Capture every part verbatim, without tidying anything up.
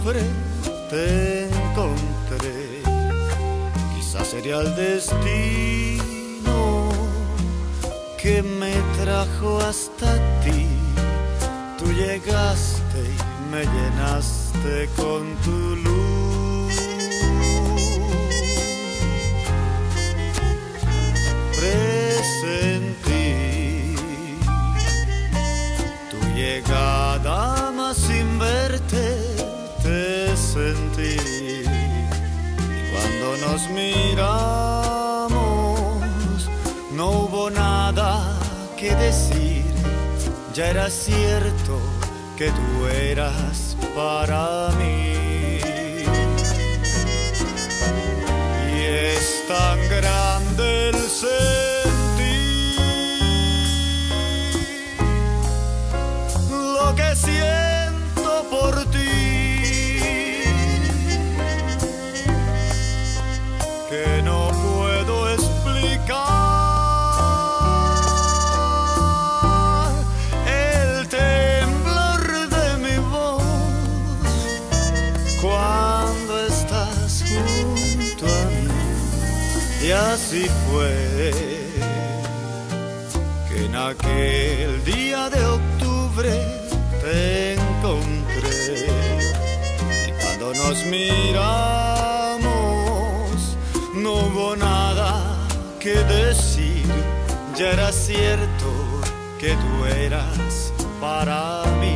octubre te encontré. Quizás sería el destino que me trajo hasta ti. Tú llegaste y me llenaste con tu luz. Presentí tu llegada, mas sin verte te sentí. Y cuando nos miramos no hubo nada que decir. Ya era cierto que tú eras para mí. Y es tan grande el sentir lo que siento por ti, que no puedo explicar. Y así fue que en aquel día de octubre te encontré. Y cuando nos miramos no hubo nada que decir. Ya era cierto que tú eras para mí.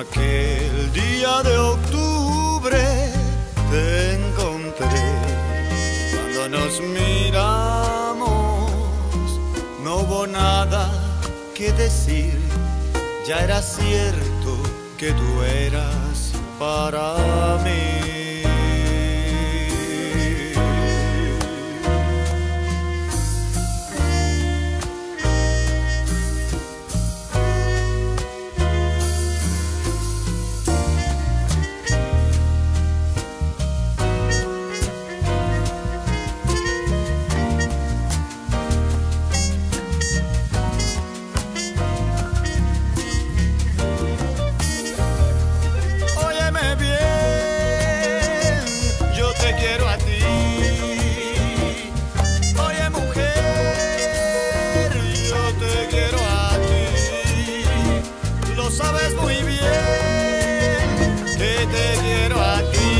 aquel día de octubre te encontré. Cuando nos miramos no hubo nada que decir, ya era cierto que tú eras para mí. Sabes muy bien que te quiero a ti.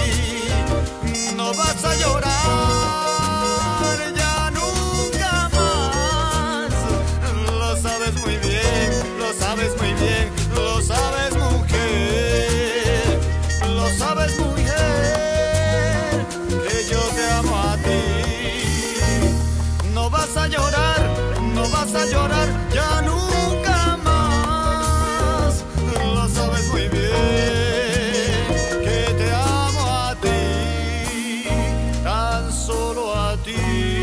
No vas a llorar ya nunca más. Lo sabes muy bien, lo sabes muy bien, lo sabes mujer. Lo sabes mujer que yo te amo a ti. No vas a llorar, no vas a llorar ya nunca. Solo a ti.